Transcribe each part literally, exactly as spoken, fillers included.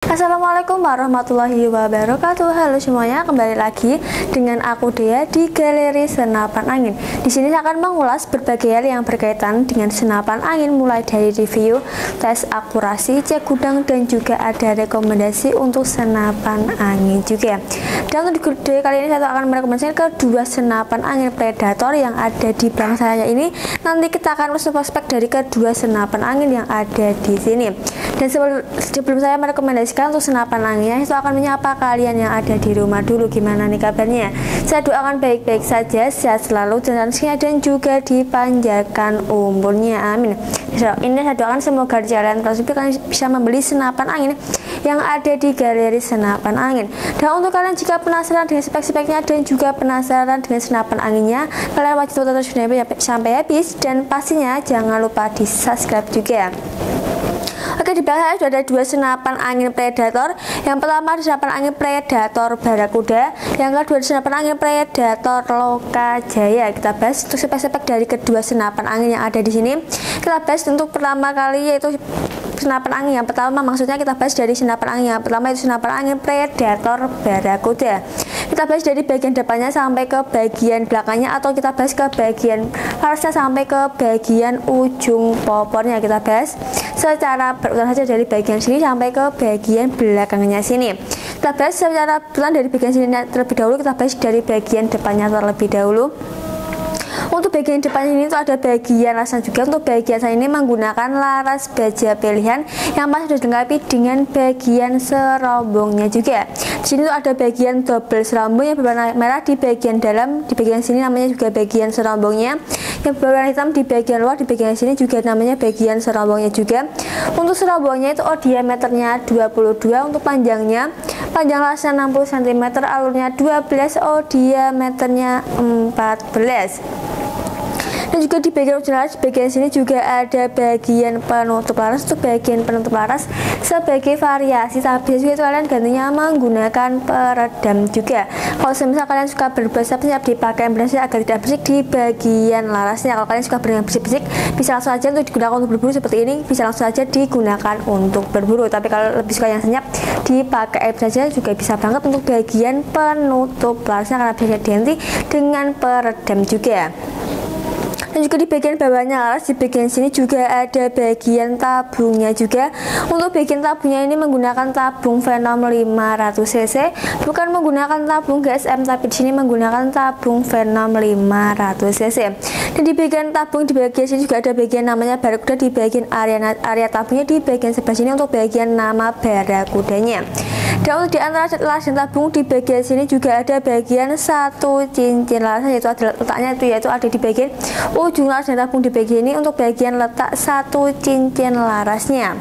Assalamualaikum warahmatullahi wabarakatuh. Halo semuanya, kembali lagi dengan aku Dea di Galeri Senapan Angin. Di sini saya akan mengulas berbagai hal yang berkaitan dengan senapan angin, mulai dari review, tes akurasi, cek gudang, dan juga ada rekomendasi untuk senapan angin juga. Dan untuk video kali ini saya akan merekomendasikan kedua senapan angin Predator yang ada di belakang saya ini. Nanti kita akan prospek dari kedua senapan angin yang ada di sini. Dan sebelum, sebelum saya merekomendasikan untuk senapan anginnya, itu akan menyapa kalian yang ada di rumah dulu. Gimana nih kabarnya? Saya doakan baik-baik saja, sehat selalu, dan rezekinya dan juga dipanjangkan umurnya, amin. Ini saya doakan semoga kalian bisa membeli senapan angin yang ada di Galeri Senapan Angin. Dan untuk kalian jika penasaran dengan spek-speknya dan juga penasaran dengan senapan anginnya, kalian wajib tonton sampai habis, dan pastinya jangan lupa di subscribe juga. Oke, di belakang saya sudah ada dua senapan angin Predator. Yang pertama ada senapan angin Predator Barakuda, yang kedua ada senapan angin Predator Lokajaya. Kita bahas untuk spek-spek dari kedua senapan angin yang ada di sini. Kita bahas untuk pertama kali yaitu senapan angin yang pertama, maksudnya kita bahas dari senapan angin yang pertama itu senapan angin Predator Barakuda. Kita bahas dari bagian depannya sampai ke bagian belakangnya, atau kita bahas ke bagian parasnya sampai ke bagian ujung popornya. Kita bahas secara berurutan saja dari bagian sini sampai ke bagian belakangnya sini. Kita bahas secara berurutan dari bagian sini terlebih dahulu. Kita bahas dari bagian depannya terlebih dahulu. Untuk bagian depan ini itu ada bagian lasnya juga. Untuk bagian saya ini menggunakan laras baja pilihan yang masih dilengkapi dengan bagian serombongnya juga. Di sini tuh ada bagian double serombong yang berwarna merah di bagian dalam, di bagian sini namanya juga bagian serombongnya. Yang berwarna hitam di bagian luar, di bagian sini juga namanya bagian serombongnya juga. Untuk serombongnya itu oh diameternya dua puluh dua, untuk panjangnya panjang lasnya enam puluh sentimeter, alurnya dua belas, oh diameternya empat belas. Dan juga di bagian ujung laras, di bagian sini juga ada bagian penutup laras. Untuk bagian penutup laras sebagai variasi, tapi juga itu kalian gantinya menggunakan peredam juga. Kalau misalnya kalian suka berbahasa siap dipakai yang bersih agar tidak bersih di bagian larasnya. Kalau kalian suka yang bersih-bersih, bisa langsung aja untuk digunakan untuk berburu seperti ini, bisa langsung aja digunakan untuk berburu. Tapi kalau lebih suka yang senyap, dipakai air saja juga bisa banget untuk bagian penutup larasnya, karena bisa diganti dengan peredam juga. Dan juga di bagian bawahnya laras, di bagian sini juga ada bagian tabungnya juga. Untuk bagian tabungnya ini menggunakan tabung Venom lima ratus cc, bukan menggunakan tabung G S M, tapi di sini menggunakan tabung Venom lima ratus cc. Dan di bagian tabung di bagian sini juga ada bagian namanya Barakuda di bagian area area tabungnya, di bagian sebelah sini untuk bagian nama Barakudanya. Dan untuk di antara laras dan tabung di bagian sini juga ada bagian satu cincin laras, yaitu ada letaknya itu yaitu ada di bagian ujung laras dan tabung di bagian ini untuk bagian letak satu cincin larasnya.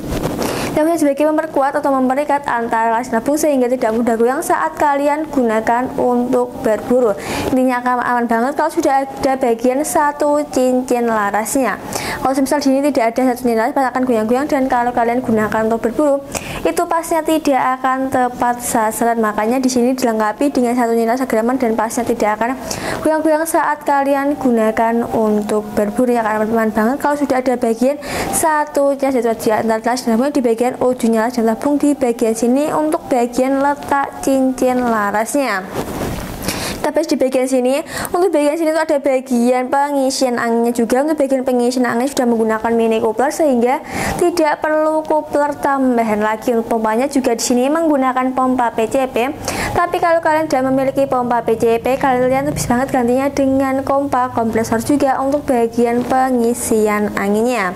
Yang sebagai memperkuat atau memerikat antara laras dan tabung sehingga tidak mudah goyang saat kalian gunakan untuk berburu. Intinya akan aman banget kalau sudah ada bagian satu cincin larasnya. Kalau misal di sini tidak ada satu cincin laras, pasti akan goyang-goyang, dan kalau kalian gunakan untuk berburu itu pastinya tidak akan tepat sasaran. Makanya di sini dilengkapi dengan satu cincin laras agar aman, dan pastinya tidak akan goyang-goyang saat kalian gunakan untuk berburu. Ya, karena aman banget kalau sudah ada bagian satu cincin laras di antara laras dan tabung di bagian ujungnya laras dan tabung di bagian sini untuk bagian letak cincin larasnya. Kita bahas di bagian sini. Untuk bagian sini itu ada bagian pengisian anginnya juga. Untuk bagian pengisian angin sudah menggunakan mini coupler sehingga tidak perlu coupler tambahan lagi. Untuk pompanya juga di sini menggunakan pompa P C P. Tapi kalau kalian tidak memiliki pompa P C P, kalian bisa banget gantinya dengan pompa kompresor juga untuk bagian pengisian anginnya.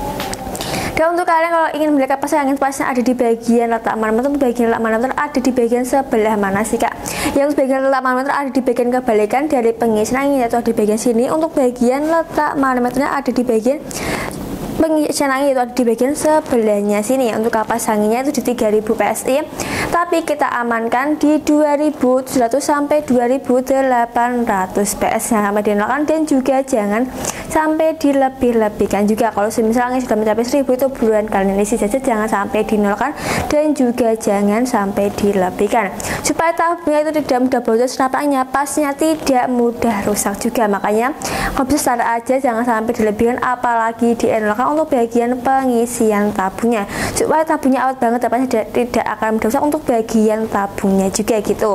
Dan untuk kalian kalau ingin membeli kipas angin, pasnya ada di bagian letak manometer. Untuk bagian letak manometer ada di bagian sebelah mana sih kak? Yang bagian letak manometer ada di bagian kebalikan dari pengisian angin, yaitu di bagian sini. Untuk bagian letak manometernya ada di bagian pengisian angin, itu ada di bagian sebelahnya sini. Untuk kapas anginnya itu di tiga ribu P S I, tapi kita amankan di dua ribu tujuh ratus sampai dua ribu delapan ratus P S, yang sampai dinyalakan, dan juga jangan sampai dilebih-lebihkan juga. Kalau misalnya sudah mencapai seribu itu buruan kalian isi saja, jangan sampai dinolkan dan juga jangan sampai dilebihkan supaya tabungnya itu tidak mudah bocor, senapannya pasnya tidak mudah rusak juga. Makanya kalau bisa standar aja, jangan sampai dilebihkan apalagi dienolkan untuk bagian pengisian tabungnya supaya tabungnya awet banget, tapi tidak, tidak akan mudah rusak untuk bagian tabungnya juga gitu.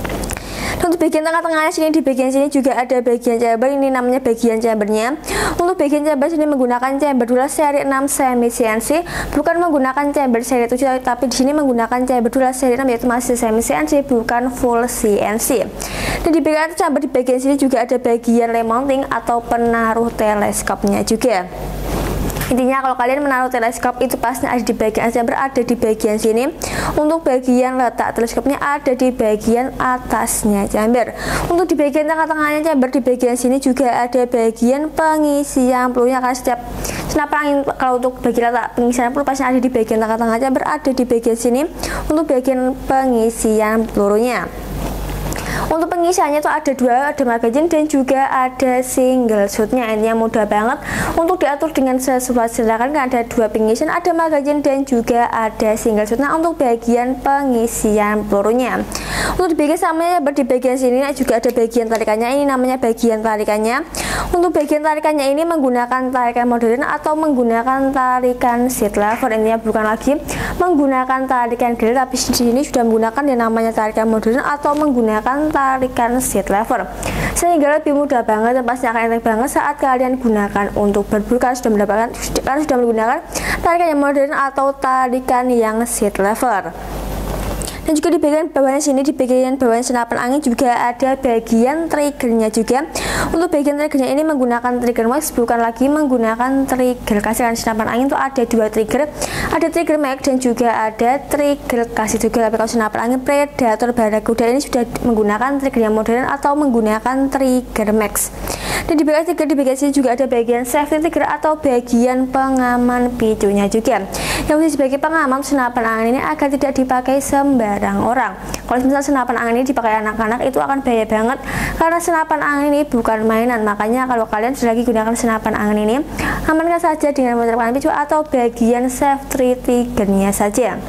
Dan untuk bagian tengah-tengahnya sini, di bagian sini juga ada bagian chamber, ini namanya bagian chambernya. Untuk bagian chamber sini menggunakan chamber dua seri enam semi C N C, bukan menggunakan chamber seri tujuh, tapi di sini menggunakan chamber dua seri enam yaitu masih semi C N C, bukan full C N C. Dan di bagian chamber di bagian sini juga ada bagian remounting atau penaruh teleskopnya juga. Intinya kalau kalian menaruh teleskop itu pasti ada di bagian chamber, ada di bagian sini. Untuk bagian letak teleskopnya ada di bagian atasnya chamber. Untuk di bagian tengah-tengahnya chamber, di bagian sini juga ada bagian pengisian pelurunya, karena setiap senapan angin kalau untuk bagian letak pengisian peluru pasti ada di bagian tengah-tengah chamber, ada di bagian sini untuk bagian pengisian pelurunya. Untuk pengisiannya itu ada dua, ada magazine dan juga ada single shootnya. Ini yang mudah banget untuk diatur dengan sesuai silakan, kan ada dua pengisian, ada magazine dan juga ada single shoot. Nah untuk bagian pengisian pelurunya, untuk di bagian samanya di bagian sini juga ada bagian tarikannya, ini namanya bagian tarikannya. Untuk bagian tarikannya ini menggunakan tarikan modern atau menggunakan tarikan seat lever. Intinya bukan lagi menggunakan tarikan grill, tapi di sini sudah menggunakan yang namanya tarikan modern atau menggunakan tarikan seat lever, sehingga lebih mudah banget dan pasti akan enak banget saat kalian gunakan untuk berburu. Kalian sudah mendapatkan kalian sudah menggunakan tarikan yang modern atau tarikan yang seat lever. Dan juga di bagian bawahnya sini, di bagian bawahnya senapan angin juga ada bagian triggernya juga. Untuk bagian triggernya ini menggunakan trigger max, bukan lagi menggunakan trigger kasih. Kan senapan angin itu ada dua trigger, ada trigger max dan juga ada trigger kasih juga. Tapi kalau senapan angin Predator Barakuda ini sudah menggunakan trigger yang modern atau menggunakan trigger max. Dan di bagian trigger di bagian sini juga ada bagian safety trigger atau bagian pengaman picunya juga, yang bisa sebagai pengaman senapan angin ini agar tidak dipakai sembarang orang. Kalau misalnya senapan angin ini dipakai anak-anak itu akan bahaya banget, karena senapan angin ini bukan mainan. Makanya kalau kalian sudah lagi gunakan senapan angin ini, amankan saja dengan menerapkan picu atau bagian safety triggernya saja.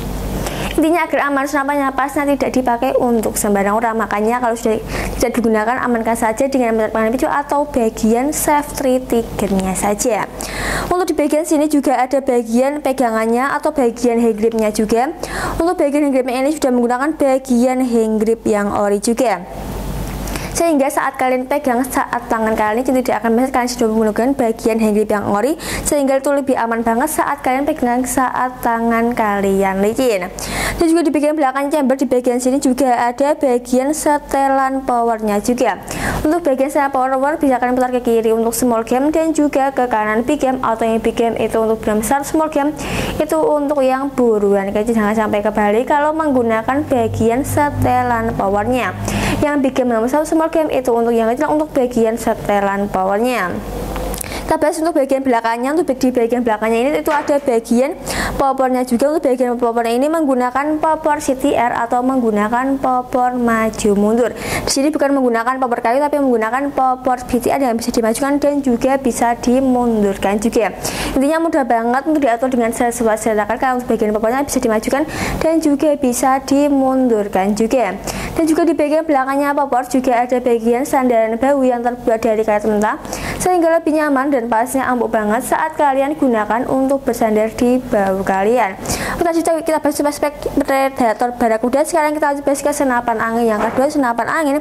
Intinya agar aman senapannya pasnya tidak dipakai untuk sembarang orang. Makanya kalau sudah tidak digunakan, amankan saja dengan menerapkan picu atau bagian safety triggernya saja. Untuk di bagian sini juga ada bagian pegangannya atau bagian hand gripnya juga. Untuk bagian hand gripnya ini sudah menggunakan bagian hand grip yang ori juga, sehingga saat kalian pegang, saat tangan kalian itu tidak akan mesat. Kalian sudah menggunakan bagian hand grip yang ori, sehingga itu lebih aman banget saat kalian pegang saat tangan kalian licin. Dan juga di bagian belakang chamber, di bagian sini juga ada bagian setelan powernya juga. Untuk bagian setelan power, power bisa kalian putar ke kiri untuk small game dan juga ke kanan big game, atau yang big game itu untuk benar besar, small game itu untuk yang buruan kecil. Jangan sampai kebalik kalau menggunakan bagian setelan powernya. Yang big game yang besar, small game itu untuk yang kecil, untuk bagian setelan powernya. Kita bahas untuk bagian belakangnya. Untuk di bagian belakangnya ini itu ada bagian popornya juga. Untuk bagian popornya ini menggunakan popor C T R atau menggunakan popor maju mundur. Di sini bukan menggunakan popor kayu, tapi menggunakan popor C T R yang bisa dimajukan dan juga bisa dimundurkan juga. Intinya mudah banget untuk diatur dengan sesuai selera. Kalau untuk bagian popornya bisa dimajukan dan juga bisa dimundurkan juga. Dan juga di bagian belakangnya popor juga ada bagian sandaran bahu yang terbuat dari karet mentah, sehingga lebih nyaman dan pasnya empuk banget saat kalian gunakan untuk bersandar di bahu kalian. Tadi kita bahas spek Predator Barakuda, sekarang kita bahas ke senapan angin yang kedua, senapan angin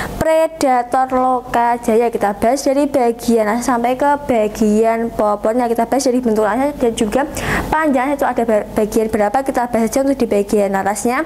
Predator Lokajaya. Kita bahas dari bagian atas sampai ke bagian popornya, kita bahas dari bentuk atasnya dan juga panjangnya itu ada bagian berapa, kita bahas aja untuk di bagian atasnya.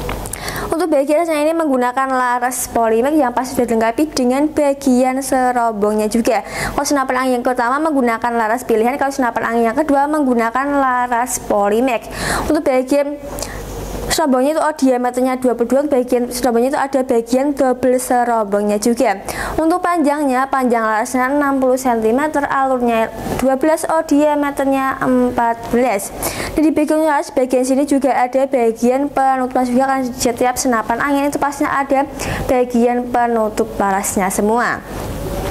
Untuk bagian atasnya ini menggunakan laras Polymax yang pasti sudah dilengkapi dengan bagian serobongnya juga. Kalau senapan angin yang pertama menggunakan laras pilihan, kalau senapan angin yang kedua menggunakan laras Polymax. Untuk bagian serobongnya itu oh, diameternya dua puluh dua, bagian serobongnya itu ada bagian double serobongnya juga. Untuk panjangnya, panjang larasnya enam puluh sentimeter, alurnya dua belas, oh diameternya empat belas. Dan di bagian laras, bagian sini juga ada bagian penutup juga, kan setiap senapan angin itu pastinya ada bagian penutup larasnya semua.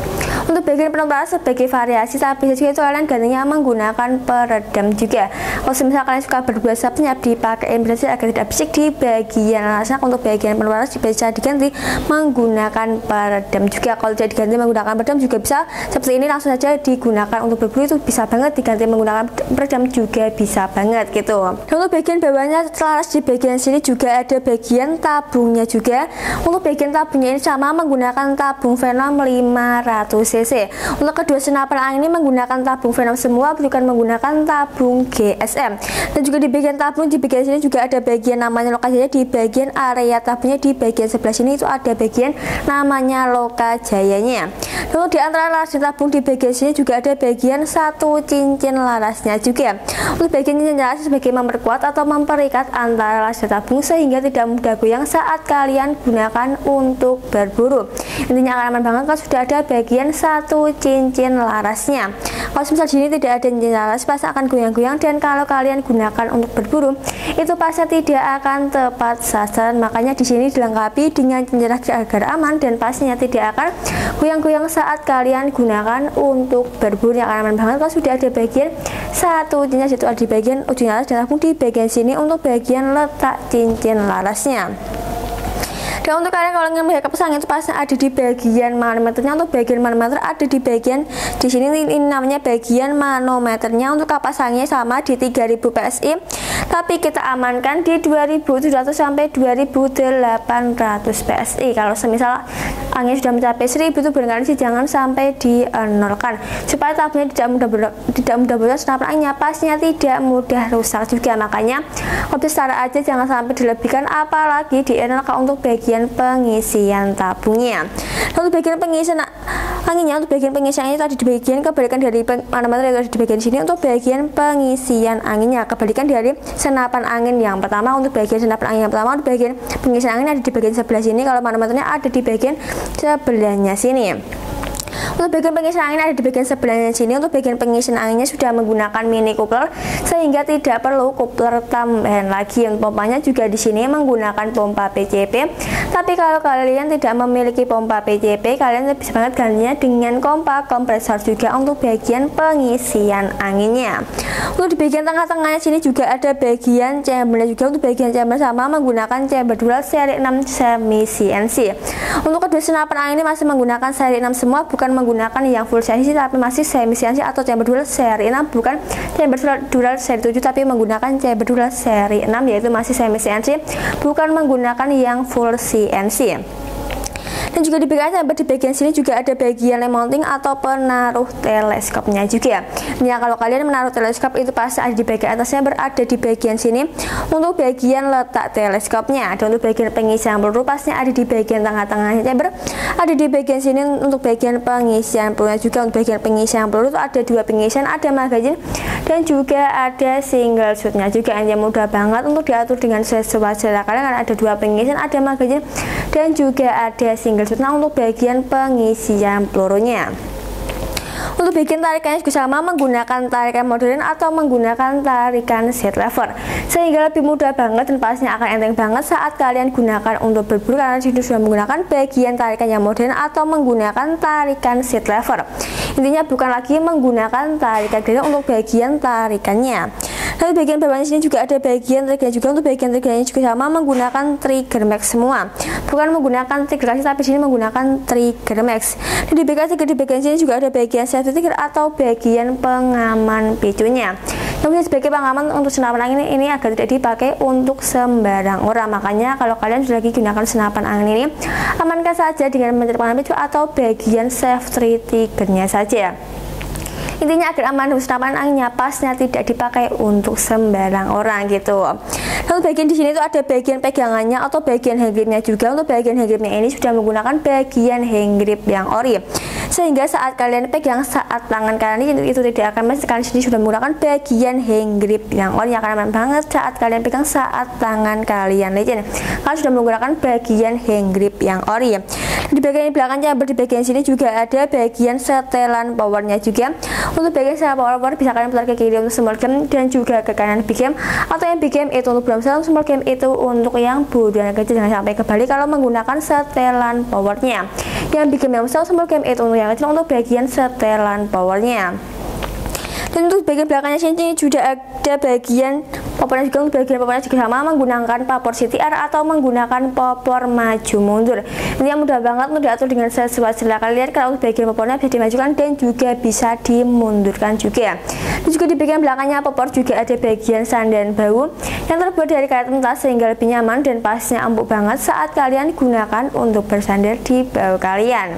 Untuk bagian penempatan sebagai variasi, tapi juga itu kalian gantinya menggunakan peredam juga. Kalau misalnya kalian suka berdua senyap dipakai berarti agar tidak bisik di bagian alasnya. Untuk bagian penempatan bisa diganti menggunakan peredam juga. Kalau tidak diganti menggunakan peredam juga bisa seperti ini, langsung saja digunakan untuk berburu itu bisa banget, diganti menggunakan peredam juga bisa banget gitu. Dan untuk bagian bawahnya laras di bagian sini juga ada bagian tabungnya juga. Untuk bagian tabungnya ini sama menggunakan tabung Venom lima ratus cc. Untuk kedua senapan angin ini menggunakan tabung Venom semua, bukan menggunakan tabung G S M. Dan juga di bagian tabung di bagian sini juga ada bagian namanya lokasinya, di bagian area tabungnya di bagian sebelah sini itu ada bagian namanya Lokajayanya. Lalu di antara laras di tabung di bagian sini juga ada bagian satu cincin larasnya juga. Untuk bagian cincin laras sebagai memperkuat atau memperikat antara laras dan tabung sehingga tidak mudah goyang saat kalian gunakan untuk berburu. Intinya akan aman banget kalau sudah ada bagian satu cincin larasnya. Kalau misalnya di sini tidak ada cincin laras pasti akan goyang-goyang, dan kalau kalian gunakan untuk berburu itu pasti tidak akan tepat sasaran. Makanya di sini dilengkapi dengan cincin laras agar aman dan pastinya tidak akan goyang-goyang saat kalian gunakan untuk berburu. Yang akan aman banget kalau sudah ada bagian satu cincin laras, itu ada di bagian ujung laras dan tabung di bagian sini untuk bagian letak cincin larasnya. Dan untuk kalian kalau ingin melihat kipas angin itu pasti ada di bagian manometernya. Untuk bagian manometer ada di bagian di sini, ini namanya bagian manometernya. Untuk kipas anginnya sama di tiga ribu P S I, tapi kita amankan di dua ribu tujuh ratus sampai dua ribu delapan ratus P S I. Kalau semisal angin sudah mencapai seribu itu barangkali sih jangan sampai dinolkan supaya tabungnya tidak mudah ber, tidak mudah bocor, senapan anginnya pastinya tidak mudah rusak juga. Makanya kalau setara aja jangan sampai dilebihkan, apalagi dienolkan untuk bagian pengisian tabungnya. Untuk bagian pengisian anginnya, untuk bagian pengisian anginnya tadi di bagian kebalikan dari manometer itu ada di bagian sini. Untuk bagian pengisian anginnya kebalikan dari senapan angin yang pertama. Untuk bagian senapan angin yang pertama, untuk bagian pengisian angin ada di bagian sebelah sini, kalau manometernya ada di bagian sebelahnya sini. Untuk bagian pengisian angin ada di bagian sebelahnya sini. Untuk bagian pengisian anginnya sudah menggunakan mini coupler sehingga tidak perlu coupler tambahan lagi. Untuk pompanya juga di sini menggunakan pompa P C P. Tapi kalau kalian tidak memiliki pompa P C P, kalian bisa banget gantinya dengan pompa kompresor juga untuk bagian pengisian anginnya. Untuk di bagian tengah-tengahnya sini juga ada bagian chambernya juga. Untuk bagian chamber sama menggunakan chamber dual seri enam semi C N C. Untuk kedua senapan angin ini masih menggunakan seri enam semua, bukan menggunakan yang full C N C tapi masih semi C N C atau chamber dual seri enam, bukan chamber dual seri tujuh tapi menggunakan chamber dual seri enam, yaitu masih semi C N C, bukan menggunakan yang full C N C. Dan juga di bagian sampai di bagian sini juga ada bagian lem mounting atau penaruh teleskopnya juga. Ya, kalau kalian menaruh teleskop itu pasti ada di bagian atasnya, berada di bagian sini untuk bagian letak teleskopnya. Dan untuk bagian pengisian peluru pastinya ada di bagian tengah-tengahnya chamber, ada di bagian sini untuk bagian pengisian pelurunya juga. Untuk bagian pengisian peluru itu ada dua pengisian, ada magazine dan juga ada single shootnya juga. Yang mudah banget untuk diatur dengan sesuai selera kalian, karena ada dua pengisian, ada magazine dan juga ada single shoot. Nah, untuk bagian pengisian pelurunya, untuk bagian tarikannya juga sama menggunakan tarikan modern atau menggunakan tarikan set lever, sehingga lebih mudah banget dan pastinya akan enteng banget saat kalian gunakan untuk berburu, karena sini sudah menggunakan bagian tarikan yang modern atau menggunakan tarikan set lever. Intinya bukan lagi menggunakan tarikan gelang untuk bagian tarikannya. Lalu bagian bawahnya sini juga ada bagian trigger juga. Untuk bagian triggernya juga sama menggunakan trigger max semua, bukan menggunakan trigger kasih tapi sini menggunakan trigger max. Dan di bagian trigger di bagian sini juga ada bagian safety trigger atau bagian pengaman picunya. Kemudian sebagai pengaman untuk senapan angin ini agar tidak dipakai untuk sembarang orang. Makanya kalau kalian sudah lagi gunakan senapan angin ini, amankan saja dengan mencari pengaman picu atau bagian safety triggernya saja. Intinya agar aman untuk senapan anginnya pasnya tidak dipakai untuk sembarang orang gitu. Lalu bagian di sini itu ada bagian pegangannya atau bagian hand gripnya juga. Untuk bagian hand gripnya ini sudah menggunakan bagian hand grip yang ori, sehingga saat kalian pegang saat tangan kalian itu tidak akan meleset. Kalian sini sudah menggunakan bagian hand grip yang ori yang akan aman banget saat kalian pegang saat tangan kalian lecet. Kalian sudah menggunakan bagian hand grip yang ori. Di bagian belakangnya di bagian sini juga ada bagian setelan powernya juga. Untuk bagian setelan power, power bisa kalian putar ke kiri untuk small game dan juga ke kanan big game, atau yang big game itu untuk belum setelan, small game itu untuk yang bodoh kecil, jangan sampai kebalik kalau menggunakan setelan powernya. Yang big game yang besar, small game itu untuk yang kecil untuk bagian setelan powernya. Dan untuk bagian belakangnya sini juga ada bagian popornya juga, untuk bagian popornya juga sama menggunakan popor C T R atau menggunakan popor maju mundur. Ini yang mudah banget untuk diatur dengan sesuai selera kalian. Kalau untuk bagian popornya bisa dimajukan dan juga bisa dimundurkan juga. Dan juga di bagian belakangnya popor juga ada bagian sandan bau yang terbuat dari karet entas sehingga lebih nyaman dan pasnya empuk banget saat kalian gunakan untuk bersandar di bau kalian.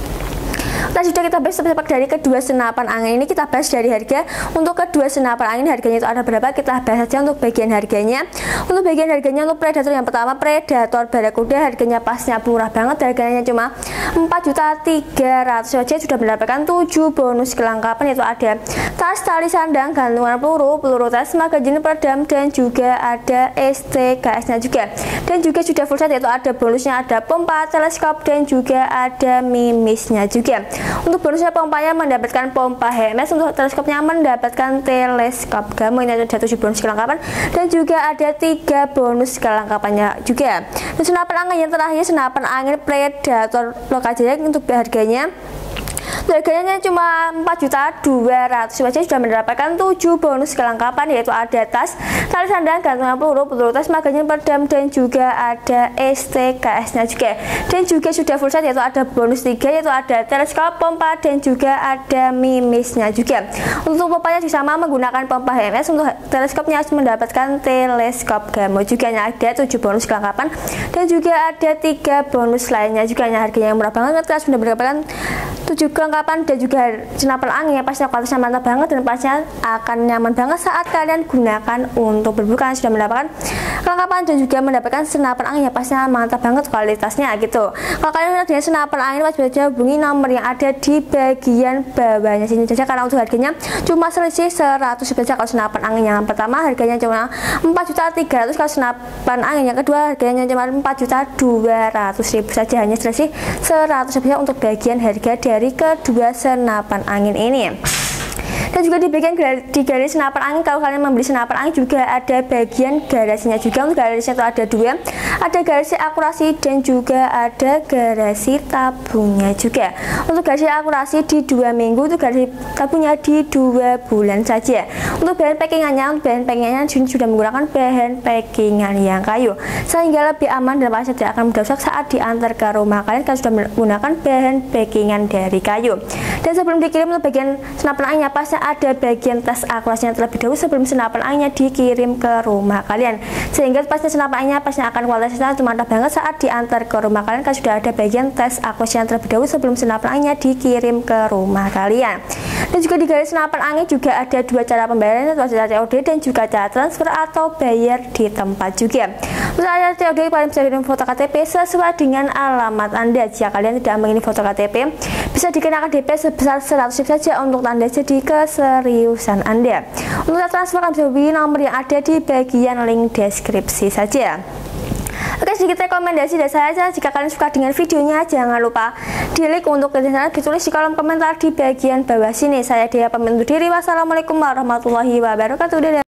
Nah, sudah kita bahas sepak dari kedua senapan angin ini, kita bahas dari harga. Untuk kedua senapan angin harganya itu ada berapa, kita bahas saja untuk bagian harganya. Untuk bagian harganya untuk Predator yang pertama, Predator Barakuda, harganya pasnya murah banget, harganya cuma empat juta tiga ratus ribu saja sudah mendapatkan tujuh bonus kelengkapan, yaitu ada tas, tali sandang, gantungan peluru, peluru tes, magazin peredam, dan juga ada S T K S nya juga. Dan juga sudah full set, yaitu ada bonusnya ada pompa, teleskop, dan juga ada mimisnya juga. Untuk bonusnya pompanya mendapatkan pompa H M S, untuk teleskopnya mendapatkan teleskop Gamo, ini ada tujuh bonus kelengkapan dan juga ada tiga bonus kelengkapannya juga. Dan senapan angin yang terakhir, senapan angin Predator lokal jarak, untuk harganya harganya cuma empat juta dua ratus ribu saja sudah mendapatkan tujuh bonus kelengkapan, yaitu ada tas, tali sandang, gantungan peluru, peluru tes, magazin peredam, dan juga ada S T K S nya juga. Dan juga sudah full set, yaitu ada bonus tiga, yaitu ada teleskop, pompa, dan juga ada mimisnya juga. Untuk pompanya sama menggunakan pompa H M S, untuk teleskopnya harus mendapatkan teleskop Gamo juga, yang ada tujuh bonus kelengkapan dan juga ada tiga bonus lainnya juga, yang harganya murah banget, kita sudah mendapatkan tujuh kelengkapan dan juga senapan angin yang pasti kualitasnya mantap banget dan pastinya akan nyaman banget saat kalian gunakan untuk berbuka. Sudah mendapatkan kelengkapan dan juga mendapatkan senapan angin yang pastinya mantap banget kualitasnya gitu. Kalau kalian sudah dengan senapan angin, wajib saja hubungi nomor yang ada di bagian bawahnya sini saja, karena untuk harganya cuma selisih seratus ribu saja. Kalau senapan angin yang pertama harganya cuma empat juta tiga ratus ribu, kalau senapan angin yang kedua harganya cuma empat juta dua ratus ribu saja, hanya selisih seratus ribu saja untuk bagian harga dari kedua senapan angin ini. Dan juga di bagian di garis senapan angin, kalau kalian membeli senapan angin juga ada bagian garasinya juga. Untuk garasinya itu ada dua, ada garasi akurasi dan juga ada garasi tabungnya juga. Untuk garasi akurasi di dua minggu, untuk garasi tabungnya di dua bulan saja. Untuk bahan packingannya, untuk bahan packingannya sudah menggunakan bahan packingan yang kayu sehingga lebih aman dan pasti tidak akan mudah rusak saat diantar ke rumah kalian kalau sudah menggunakan bahan packingan dari kayu. Dan sebelum dikirim untuk bagian senapan anginnya, pasti ada bagian tes akurasinya terlebih dahulu sebelum senapan anginnya dikirim ke rumah kalian, sehingga pasti senapan anginnya pasti akan kualitasnya mantap banget saat diantar ke rumah kalian kalau sudah ada bagian tes akurasinya terlebih dahulu sebelum senapan anginnya dikirim ke rumah kalian. Dan juga di garis senapan angin juga ada dua cara pembayaran, yaitu cara C O D dan juga cara transfer atau bayar di tempat juga. Untuk cara C O D, kalian bisa kirim foto K T P sesuai dengan alamat Anda. Jika kalian tidak mengirim foto K T P, bisa dikenakan D P sebesar seratus ribu saja untuk tanda jadi keseriusan Anda. Untuk transfer, kalian bisa hubungi nomor yang ada di bagian link deskripsi saja. Oke, sedikit rekomendasi dari saya. Jika kalian suka dengan videonya, jangan lupa di like untuk kerjasama ditulis di kolom komentar di bagian bawah sini. Saya Dea pamit undur diri. Wassalamualaikum warahmatullahi wabarakatuh. Dadah.